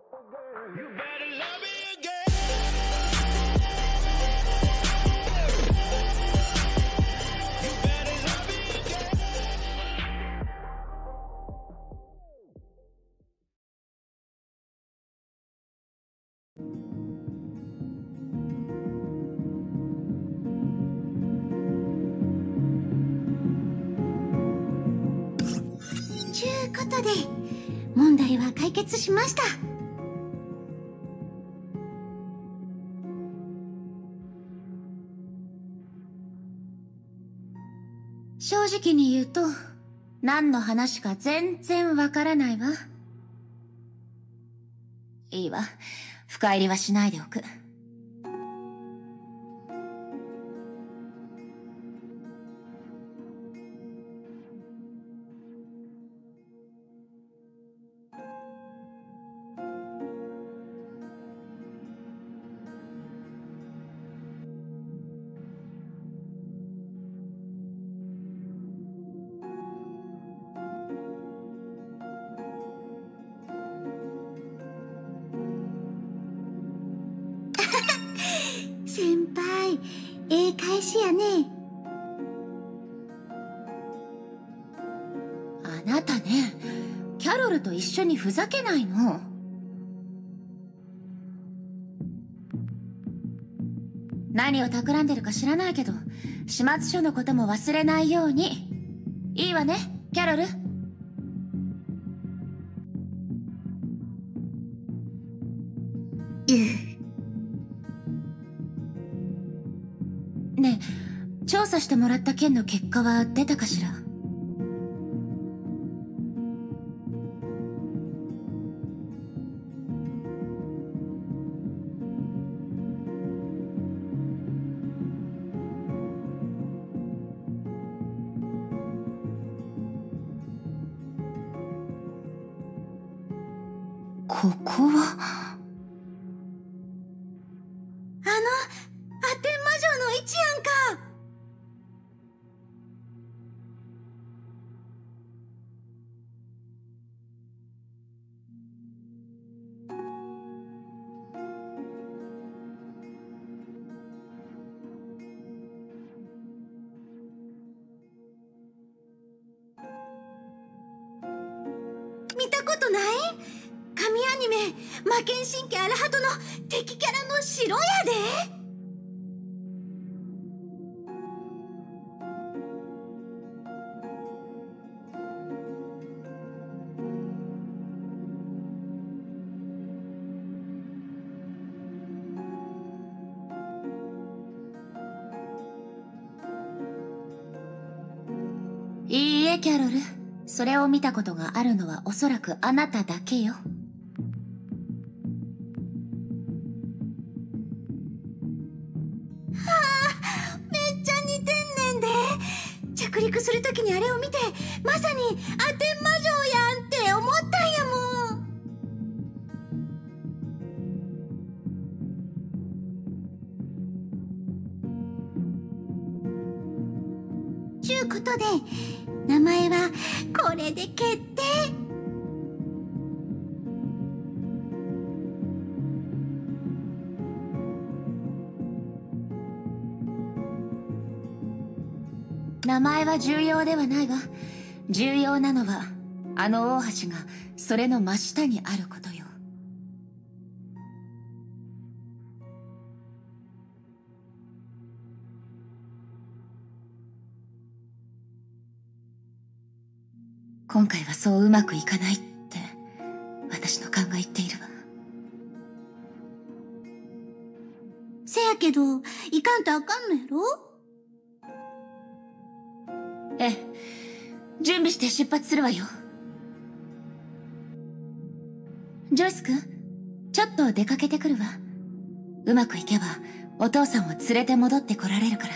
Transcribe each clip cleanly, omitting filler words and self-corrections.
ちゅうことで問題は解決しました。正直に言うと何の話か全然わからないわ。いいわ、深入りはしないでおく。先輩、返しやね。あなたね、キャロルと一緒にふざけないの。何を企んでるか知らないけど、始末書のことも忘れないように。いいわね、キャロル。ねえ、調査してもらった件の結果は出たかしら？ここはアテン魔女の位置やんか。見たことない？神アニメ「魔剣神家アラハト」の敵キャラの城やで。いいえ、キャロル。それを見たことがあるのはおそらくあなただけよ。めっちゃ似てんねんで。着陸するときにあれを見て、まさにアテン魔女やんって思ったんやもん。ちゅうことで、名前はこれで決定。名前は重要ではないわ。重要なのはあの大橋がそれの真下にあることよ。今回はそううまくいかないって私の勘が言っているわ。せやけど行かんとあかんのやろ？ええ、準備して出発するわよ。ジョイス君、ちょっと出かけてくるわ。うまくいけばお父さんを連れて戻ってこられるから。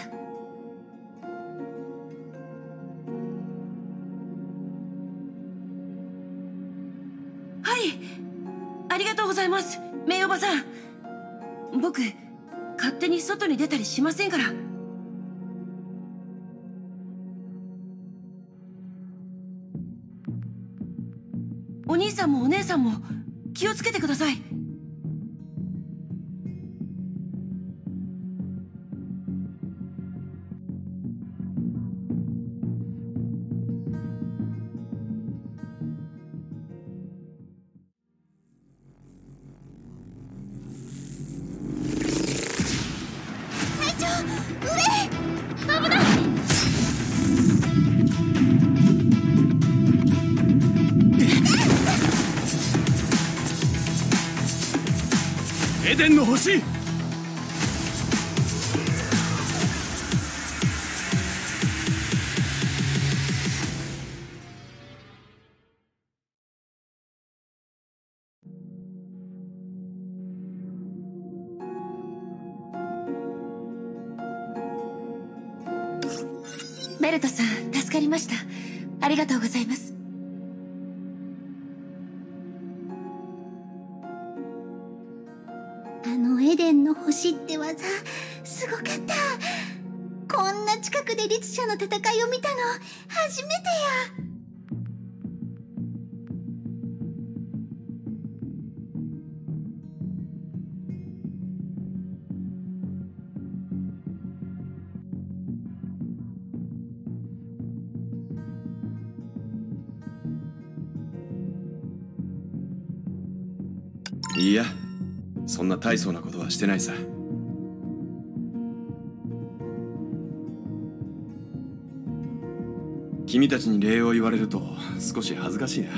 はい、ありがとうございます、メイおばさん。僕勝手に外に出たりしませんから。お兄さんもお姉さんも気をつけてください。 隊長、上！危ない！ エデンの星！ ベルトさん、助かりました。ありがとうございます。あのエデンの星って技、すごかった。こんな近くで律者の戦いを見たの、初めてや。 いや、そんな大層なことはしてないさ。君たちに礼を言われると少し恥ずかしいな。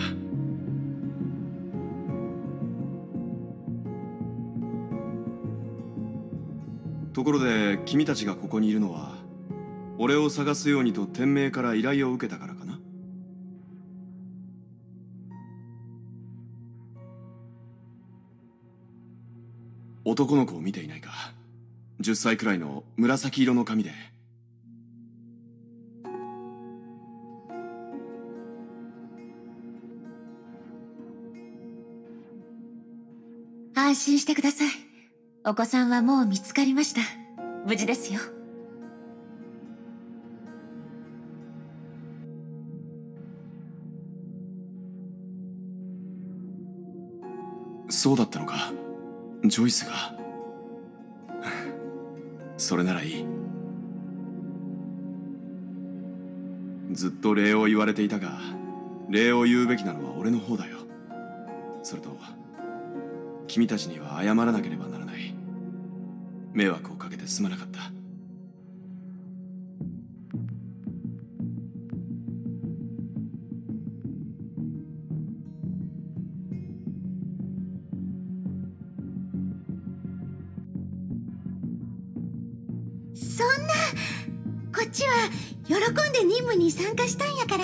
ところで君たちがここにいるのは俺を探すようにと天命から依頼を受けたからかな。男の子を見ていないか。10歳くらいの紫色の髪で。 安心してください。お子さんはもう見つかりました。無事ですよ。 そうだったのか。ジョイスが。それならいい。ずっと礼を言われていたが、礼を言うべきなのは俺の方だよ。それと君たちには謝らなければならない。迷惑をかけてすまなかった。 そんな、こっちは喜んで任務に参加したんやから。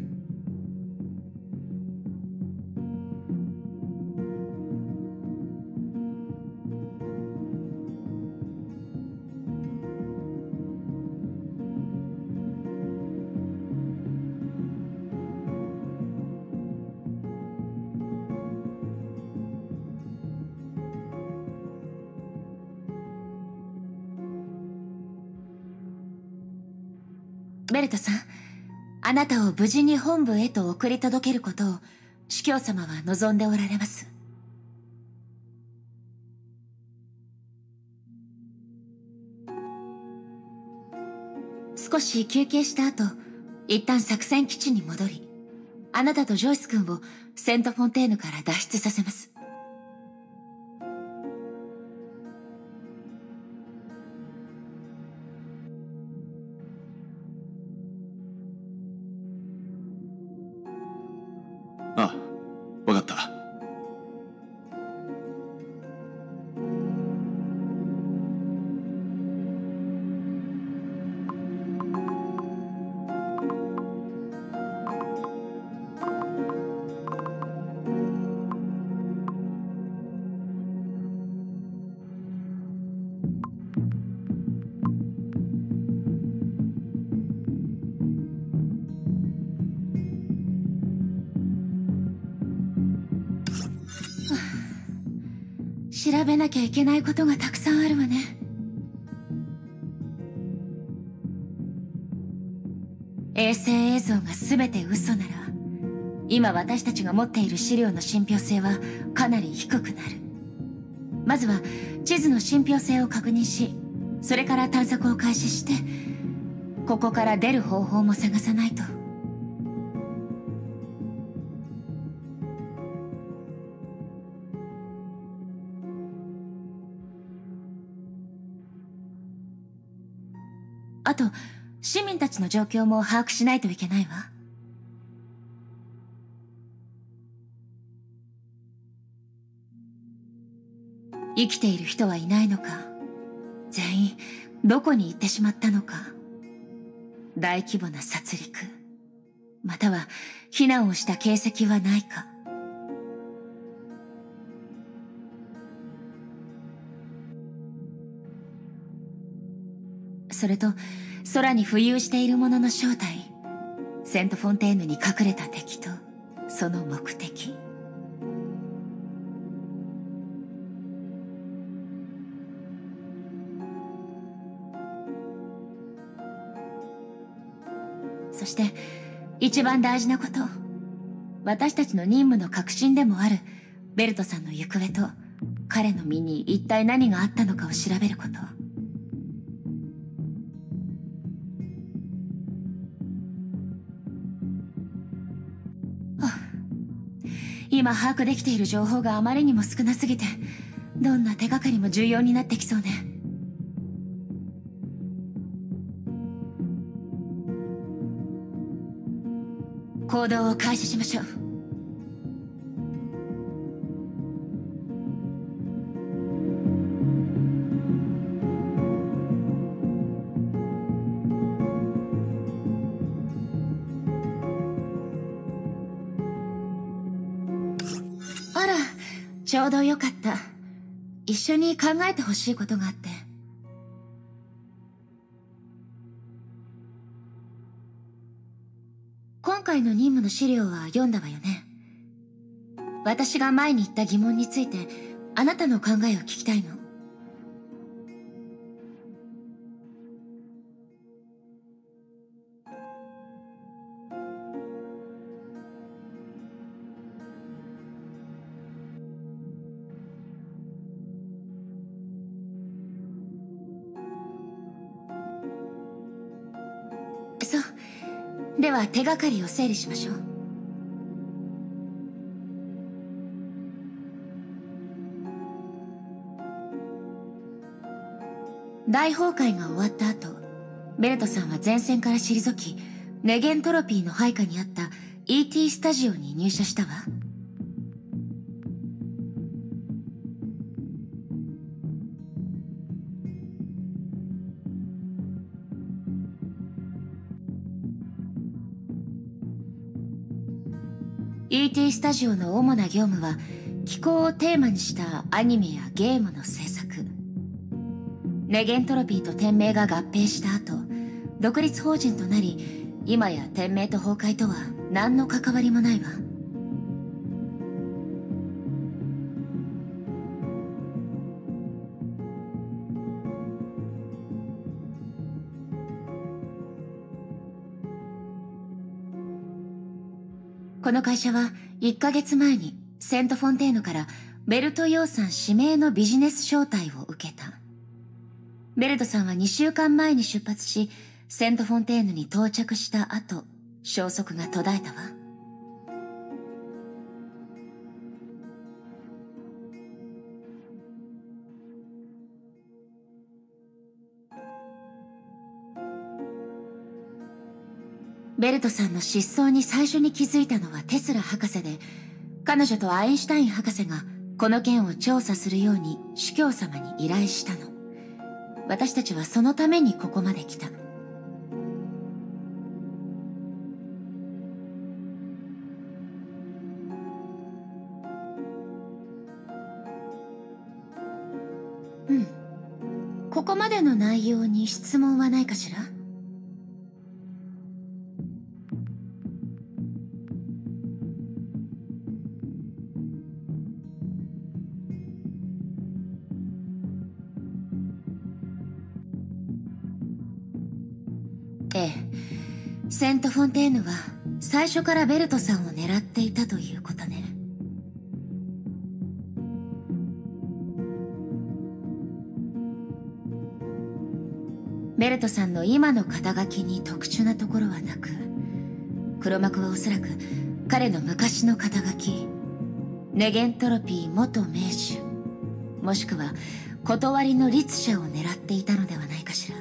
ベルトさん、あなたを無事に本部へと送り届けることを司教様は望んでおられます。少し休憩した後、一旦作戦基地に戻り、あなたとジョイス君をセント・フォンテーヌから脱出させます。 ああ、わかった。 調べなきゃいけないことがたくさんあるわね。衛星映像が全て嘘なら、 今私たちが持っている資料の信憑性はかなり低くなる。まずは地図の信憑性を確認し、それから探索を開始して、ここから出る方法も探さないと。あと、市民たちの状況も把握しないといけないわ。生きている人はいないのか、全員どこに行ってしまったのか、大規模な殺戮、または避難をした形跡はないか。それと、空に浮遊しているものの正体、セントフォンテーヌに隠れた敵とその目的。そして一番大事なこと、私たちの任務の核心でもあるベルトさんの行方と彼の身に一体何があったのかを調べること。今把握できている情報があまりにも少なすぎて、どんな手がかりも重要になってきそうね。行動を開始しましょう。あら、ちょうどよかった。一緒に考えてほしいことがあって。今回の任務の資料は読んだわよね。私が前に言った疑問について、あなたの考えを聞きたいの。そう。では手がかりを整理しましょう。大崩壊が終わった後、ベルトさんは前線から退き、ネゲントロピーの配下にあった ET スタジオに入社したわ。ET スタジオの主な業務は気候をテーマにしたアニメやゲームの制作。ネゲントロピーと天命が合併した後、独立法人となり、今や天命と崩壊とは何の関わりもないわ。この会社は1ヶ月前にセントフォンテーヌからベルト養蚕指名のビジネス招待を受けた。ベルトさんは2週間前に出発し、セントフォンテーヌに到着した後、消息が途絶えたわ。ベルトさんの失踪に最初に気づいたのはテスラ博士で、彼女とアインシュタイン博士がこの件を調査するように主教様に依頼したの。私たちはそのためにここまで来た。うん。ここまでの内容に質問はないかしら？ええ。セントフォンテーヌは最初からベルトさんを狙っていたということね。ベルトさんの今の肩書きに特殊なところはなく、黒幕はおそらく彼の昔の肩書き、ネゲントロピー元名手、もしくは断りの律者を狙っていたのではないかしら。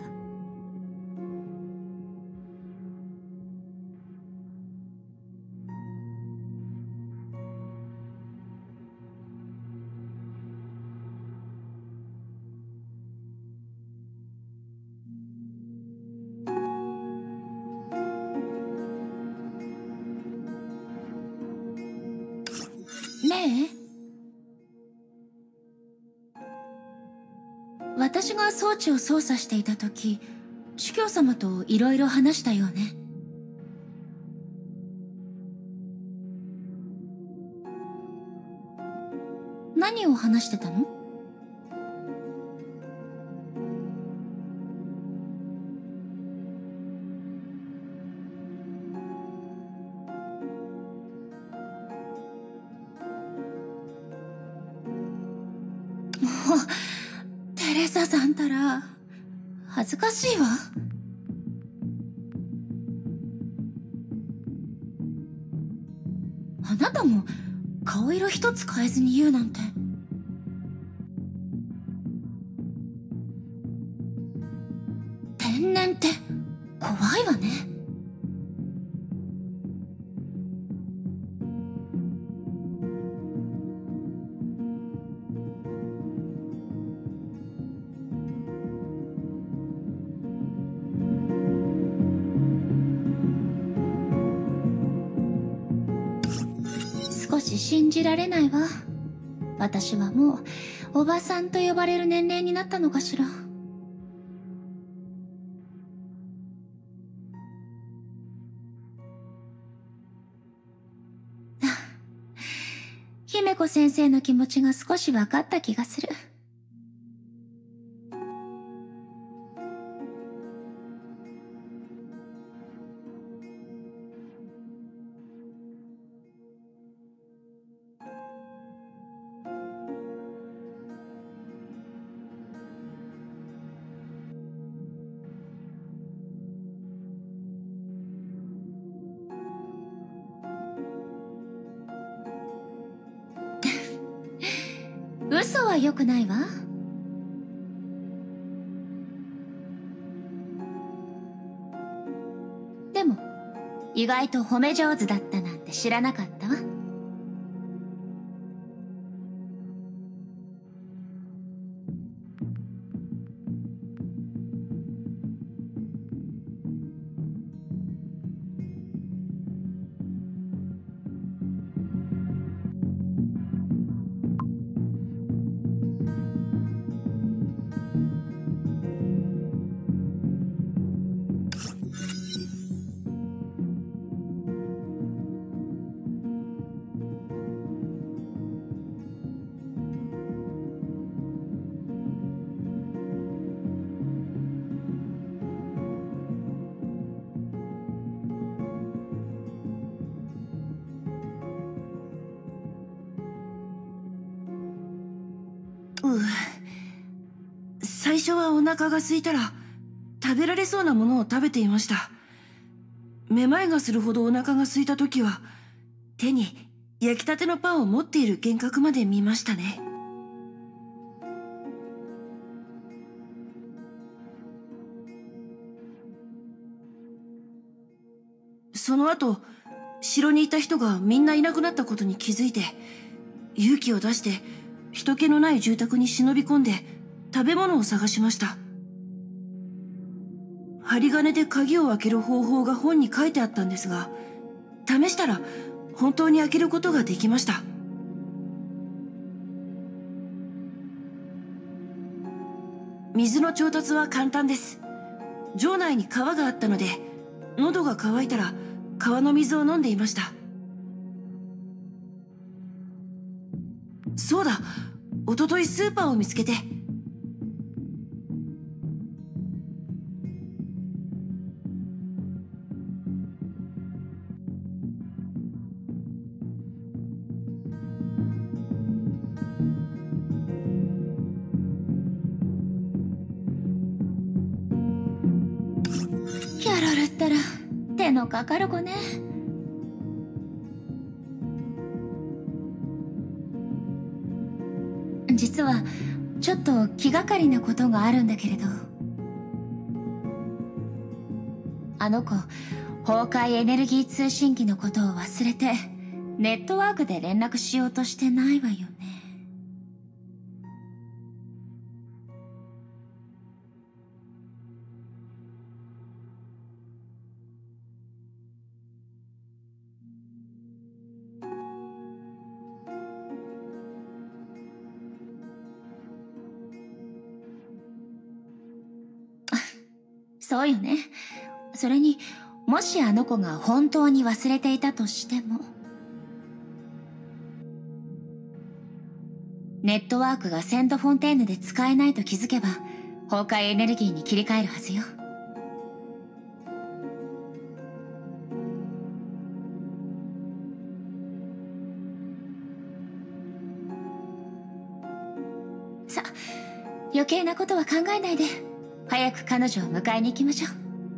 ねえ、私が装置を操作していた時、司教様といろいろ話したよね。何を話してたの？もう、テレサさんたら、恥ずかしいわ。あなたも、顔色一つ変えずに言うなんて。天然って怖いわね。少し信じられないわ。私はもうおばさんと呼ばれる年齢になったのかしら。姫子先生の気持ちが少し分かった気がする。嘘は良くないわ。でも意外と褒め上手だったなんて知らなかったわ。 最初はお腹が空いたら食べられそうなものを食べていました。めまいがするほどお腹が空いた時は手に焼きたてのパンを持っている幻覚まで見ましたね。その後城にいた人がみんないなくなったことに気づいて勇気を出して人気のない住宅に忍び込んで食べ物を探しました。針金で鍵を開ける方法が本に書いてあったんですが、試したら本当に開けることができました。水の調達は簡単です。城内に川があったので、喉が渇いたら川の水を飲んでいました。そうだ、おとといスーパーを見つけて。 ったら手のかかる子ね。実はちょっと気がかりなことがあるんだけれど、あの子崩壊エネルギー通信機のことを忘れてネットワークで連絡しようとしてないわよね。そうよね。それにもしあの子が本当に忘れていたとしても、ネットワークがセントフォンテーヌで使えないと気づけば崩壊エネルギーに切り替えるはずよ。さあ、余計なことは考えないで早く彼女を迎えに行きましょう。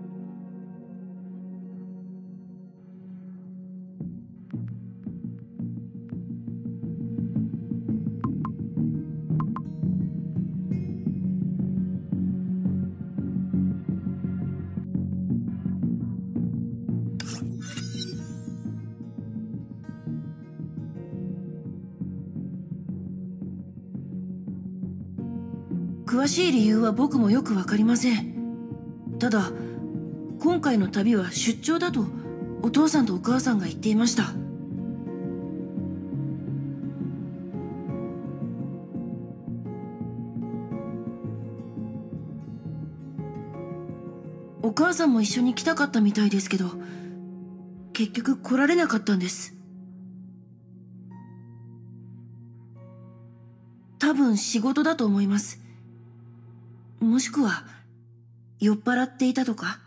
詳しい理由は僕もよくわかりません。ただ今回の旅は出張だとお父さんとお母さんが言っていました。お母さんも一緒に来たかったみたいですけど、結局来られなかったんです。多分仕事だと思います。もしくは酔っ払っていたとか。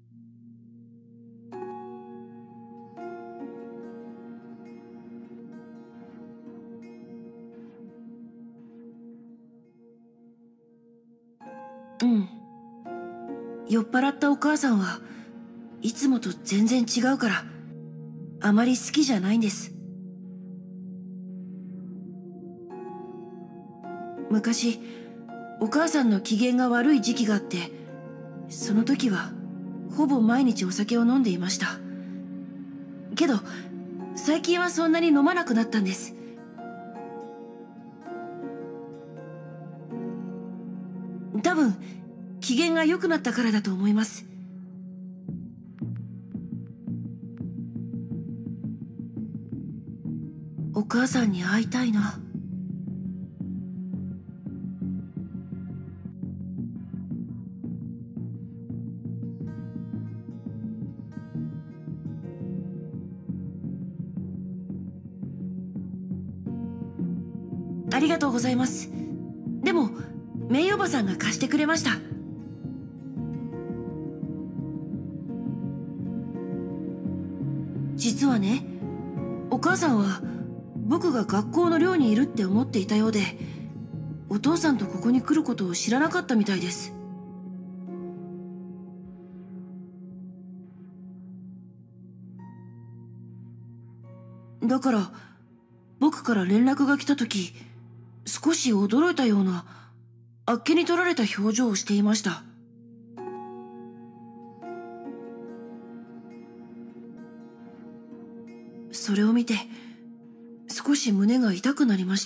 うん。酔っ払ったお母さんはいつもと全然違うからあまり好きじゃないんです。昔お母さんの機嫌が悪い時期があって、その時はほぼ毎日お酒を飲んでいました。けど最近はそんなに飲まなくなったんです。多分機嫌が良くなったからだと思います。お母さんに会いたいな。ありがとうございます。でもメイおばさんが貸してくれました。実はね、お母さんは僕が学校の寮にいるって思っていたようで、お父さんとここに来ることを知らなかったみたいです。だから僕から連絡が来た時、少し驚いたようなあっけに取られた表情をしていました。それを見て少し胸が痛くなりました。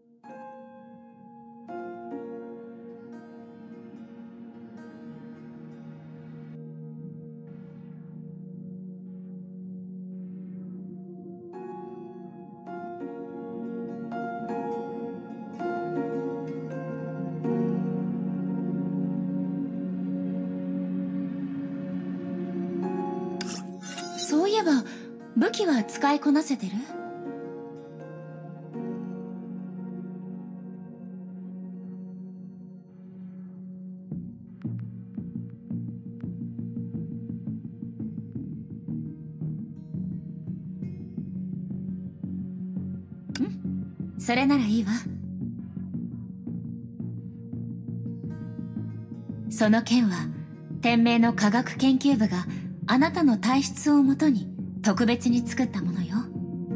そういえば武器は使いこなせてる？それならいいわ。その件は天明の科学研究部があなたの体質をもとに特別に作ったものよ。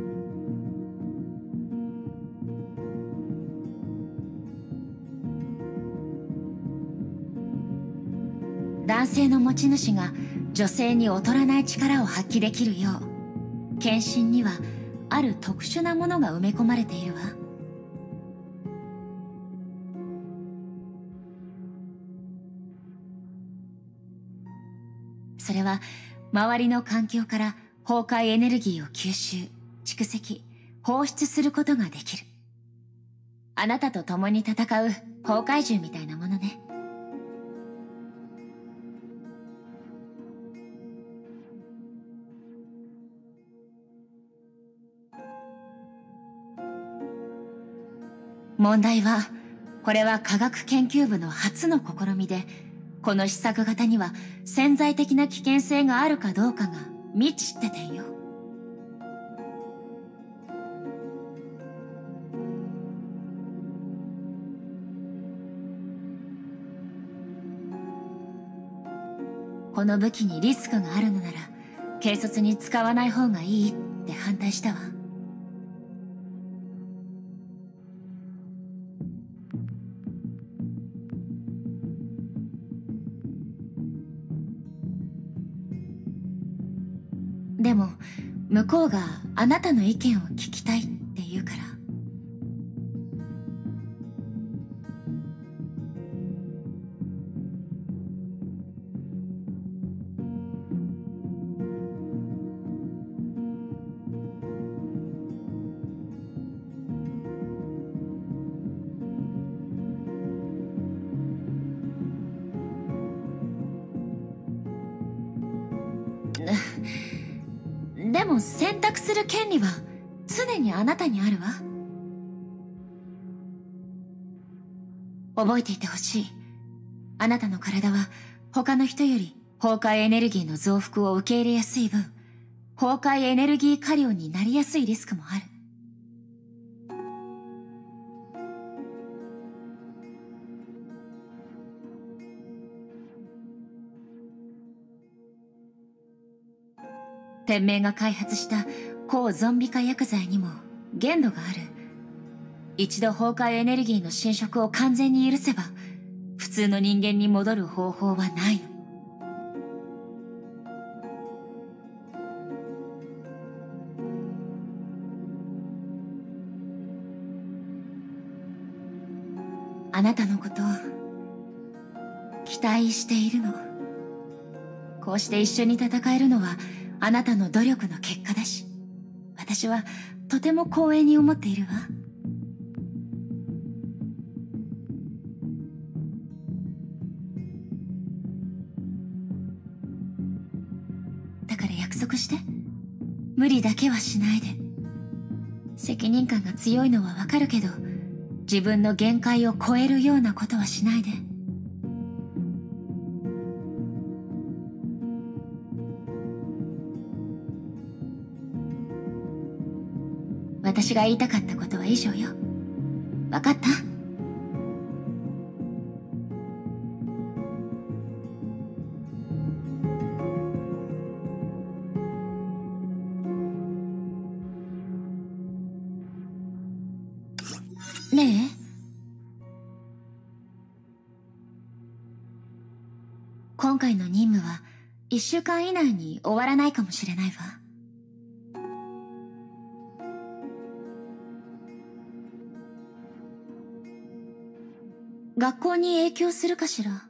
男性の持ち主が女性に劣らない力を発揮できるよう、献身にはある特殊なものが埋め込まれているわ。それは周りの環境から崩壊エネルギーを吸収、蓄積、放出することができる。あなたと共に戦う崩壊獣みたいなものね。問題は、これは科学研究部の初の試みで、この試作型には潜在的な危険性があるかどうかが未知って点よ。この武器にリスクがあるのなら、軽率に使わない方がいいって反対したわ。でも、向こうがあなたの意見を聞きたいって言うから。でも選択する権利は常にあなたにあるわ。覚えていてほしい。あなたの体は他の人より崩壊エネルギーの増幅を受け入れやすい分、崩壊エネルギー過量になりやすいリスクもある。天命が開発した抗ゾンビ化薬剤にも限度がある。一度崩壊エネルギーの侵食を完全に許せば、普通の人間に戻る方法はないの。あなたのことを期待しているの。こうして一緒に戦えるのはあなたの努力の結果だし、私はとても光栄に思っているわ。だから約束して。無理だけはしないで。責任感が強いのはわかるけど、自分の限界を超えるようなことはしないで。私が言いたかったことは以上よ。わかった？ねえ。今回の任務は1週間以内に終わらないかもしれないわ。学校に影響するかしら？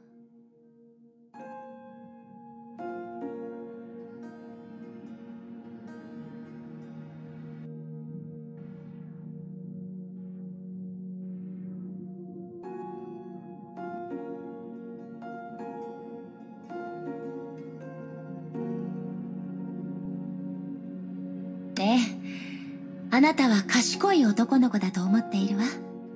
ええ、あなたは賢い男の子だと思っているわ。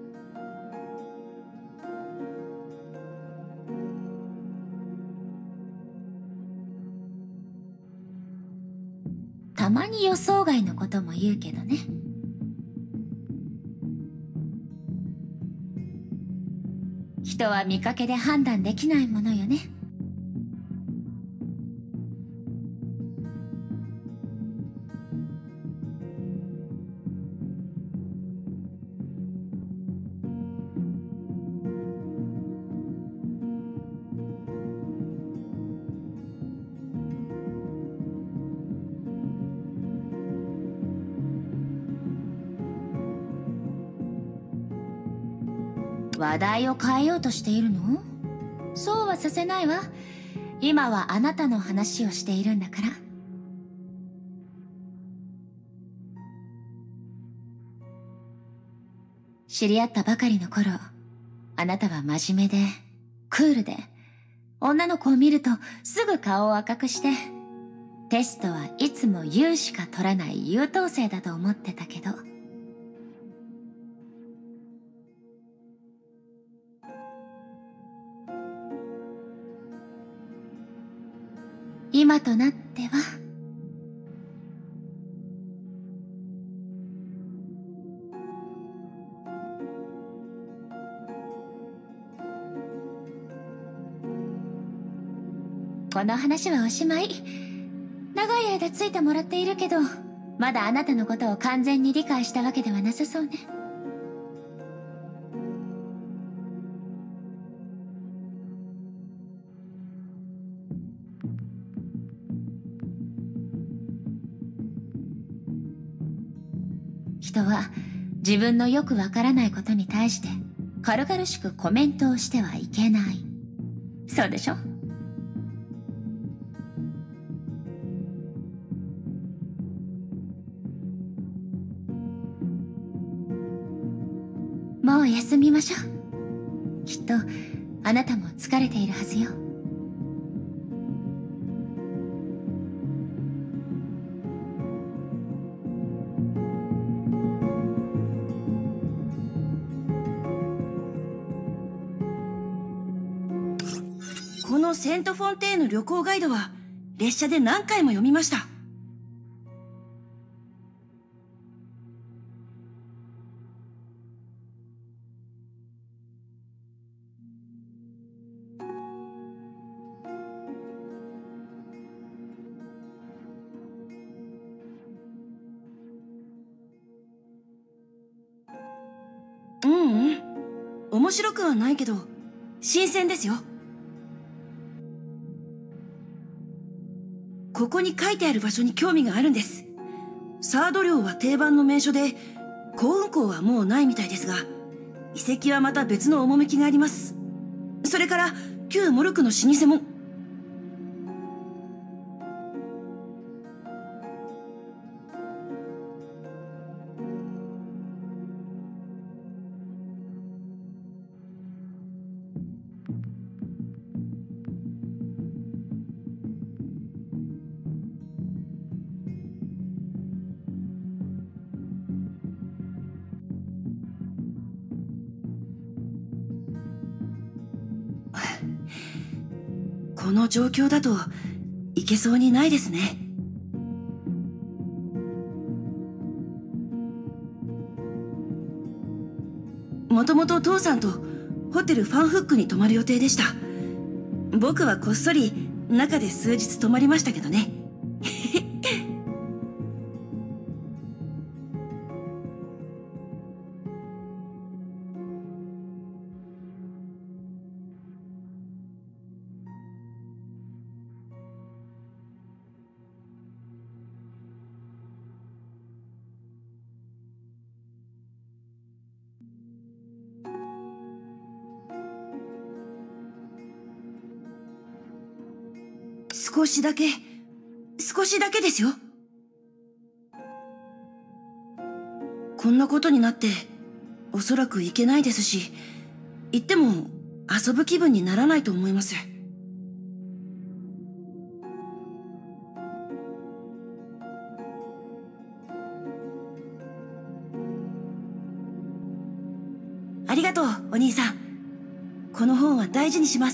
たまに予想外のことも言うけどね。人は見かけで判断できないものよね。 話題を変えようとしているの？そうはさせないわ。今はあなたの話をしているんだから。知り合ったばかりの頃、あなたは真面目で、クールで、女の子を見るとすぐ顔を赤くして、テストはいつも優しか取らない優等生だと思ってたけど。今となっては、この話はおしまい。長い間ついてもらっているけど、まだあなたのことを完全に理解したわけではなさそうね。人は自分のよくわからないことに対して軽々しくコメントをしてはいけない。そうでしょ？もう休みましょう。きっとあなたも疲れているはずよ。 このセントフォンテーヌ旅行ガイドは列車で何回も読みました。面白くはないけど新鮮ですよ。ここに書いてある場所に興味があるんです。サード寮は定番の名所で、幸運港はもうないみたいですが、遺跡はまた別の趣があります。それから旧モルクの老舗も。この状況だといけそうにないですね。もともと父さんとホテルファンフックに泊まる予定でした。僕はこっそり中で数日泊まりましたけどね。少しだけですよ。こんなことになっておそらく行けないですし、行っても遊ぶ気分にならないと思います。ありがとう、お兄さん。この本は大事にします。